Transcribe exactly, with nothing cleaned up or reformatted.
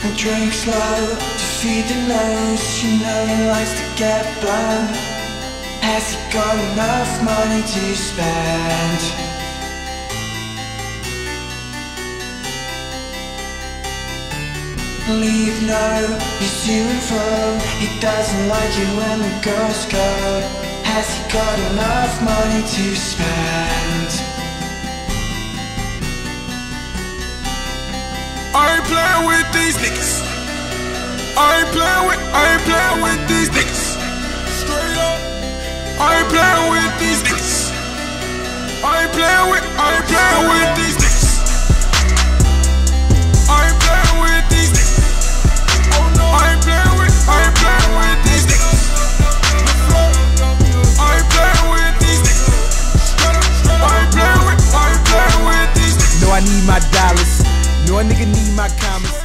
and drink slow to feed the nose. You know he likes to get blown. Has he got enough money to spend? Leave no, he's to and fro. He doesn't like it when the girls go. Has he got enough money to spend? I ain't playing with these niggas. I ain't playing with, I ain't playing with these niggas. Straight up. I ain't playing with these niggas. I ain't playing with, I ain't playing with these niggas. I ain't playing with these niggas. Oh no. I ain't playing with, I ain't playing with these niggas. I ain't playing with these niggas. I ain't playing with, I ain't playing with these niggas. No, I need my dollars. No, a nigga need my comments.